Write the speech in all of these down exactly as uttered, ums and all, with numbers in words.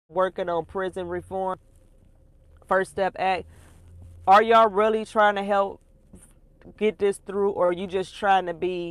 working on prison reform, First Step Act. Are y'all really trying to help get this through, or are you just trying to be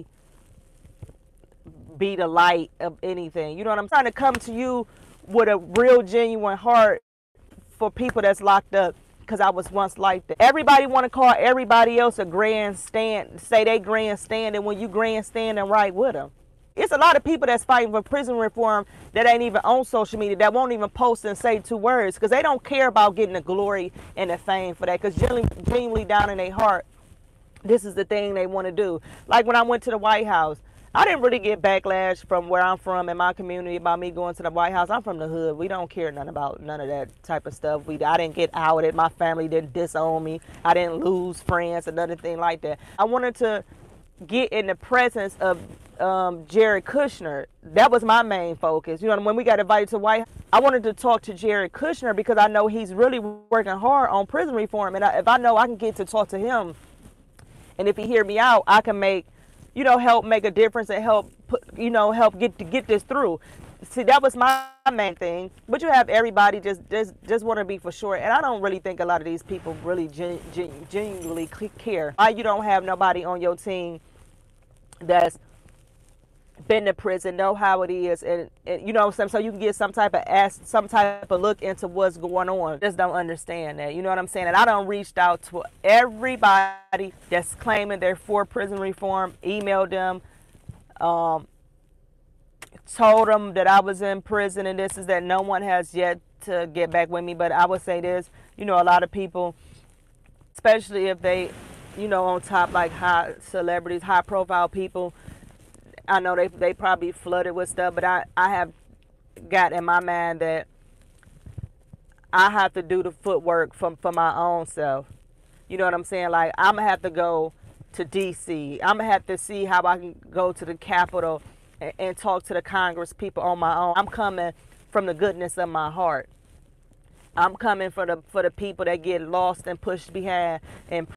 be the light of anything? You know what I'm trying to come to you with a real genuine heart for people that's locked up, because I was once like that. Everybody want to call everybody else a grandstand, say they grandstand, and when you grandstanding right with them. It's a lot of people that's fighting for prison reform that ain't even on social media, that won't even post and say two words, because they don't care about getting the glory and the fame for that, because genuinely, genuinely down in their heart, this is the thing they want to do. Like when I went to the White House, I didn't really get backlash from where I'm from in my community about me going to the White House. I'm from the hood. We don't care none about none of that type of stuff. We, I didn't get outed. My family didn't disown me. I didn't lose friends, another thing like that. I wanted to get in the presence of um, Jared Kushner. That was my main focus. You know, when we got invited to White House, I wanted to talk to Jared Kushner because I know he's really working hard on prison reform. And I, if I know I can get to talk to him, and if he hear me out, I can make, you know, help make a difference and help, put, you know, help get to get this through. See, that was my main thing. But you have everybody just just, just want to be for sure. And I don't really think a lot of these people really gen, gen, genuinely care. Why you don't have nobody on your team that's been to prison, know how it is, and, and you know what I'm saying, so you can get some type of ask, some type of look into what's going on. Just don't understand that. You know what I'm saying? And I done reached out to everybody that's claiming they're for prison reform, emailed them, um, told them that I was in prison and this is that. No one has yet to get back with me, but I would say this, you know, a lot of people, especially if they, you know, on top, like high celebrities, high profile people, I know they they probably flooded with stuff, but I, I have got in my mind that I have to do the footwork from for my own self. You know what I'm saying? Like, I'm going to have to go to D C. I'm going to have to see how I can go to the Capitol and, and talk to the Congress people on my own. I'm coming from the goodness of my heart. I'm coming for the for the people that get lost and pushed behind and